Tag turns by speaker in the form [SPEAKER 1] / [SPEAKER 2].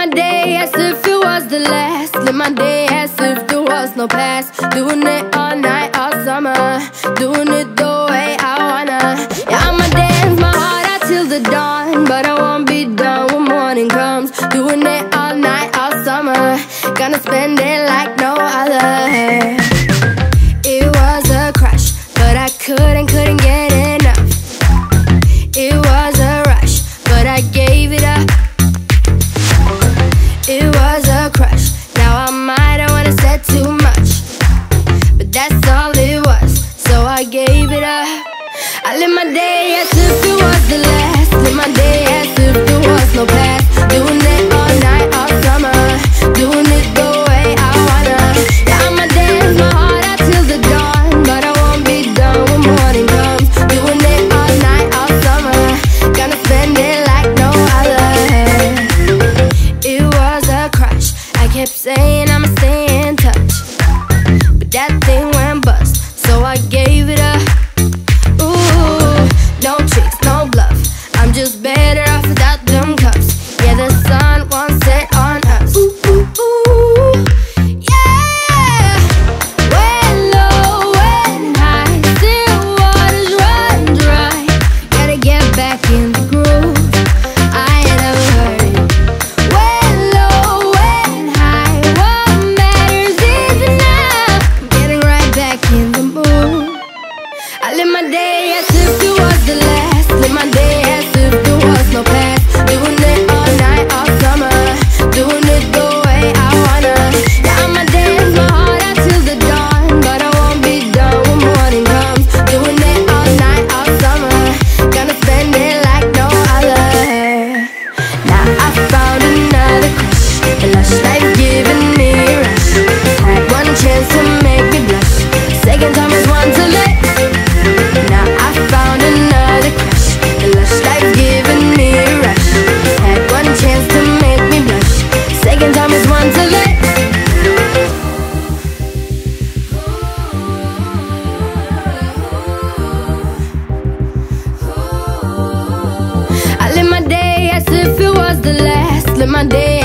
[SPEAKER 1] my day as if it was the last. Live my day as if there was no past. Doing it all night, all summer. Doing it the way I wanna. Yeah, I'ma dance my heart out till the dawn, but I won't be done when morning comes. Doing it all night, all summer. Gonna spend it like no other. It was a crush, but I couldn't get enough. It was a rush, but I gave it up. It was a crush, now I might have wanna said too much, but that's all it was, so I gave it up. I live my day as if it was the last. Live my day as if there was no past. Doing it all night, all summer. Doing it the way I wanna. Yeah, I'ma dance my heart out till the dawn, but I won't be done when morning comes. Doing it all night, all summer. Gonna spend it like no other. It was a crush, I kept saying I'ma stay in touch, but that thing went bust, so I gave it up. Ooh, no tricks, no bluff, I'm just better off without them cuffs. Yeah, the sun won't set on us. Ooh, ooh, ooh, yeah. When low, when high, still waters run dry. Gotta get back in the groove, I ain't never heard it. When low, when high, what matters is now. I'm getting right back in the mood. I live my day as if it was the last. Live my day as if there was no past. Doing it all night, all summer. Doing it the way I wanna. Yeah, I'ma dance my heart out till the dawn, but I won't be done when morning comes. Doing it all night, all summer. Gonna spend it like no other. Now I found another crush, a lush life giving me a rush. Had one chance to make me blush, second time is one to let. Now I found another crush, a lush life giving me a rush. Had one chance to make me blush, second time is one to let. I live my day as if it was the last. Live my day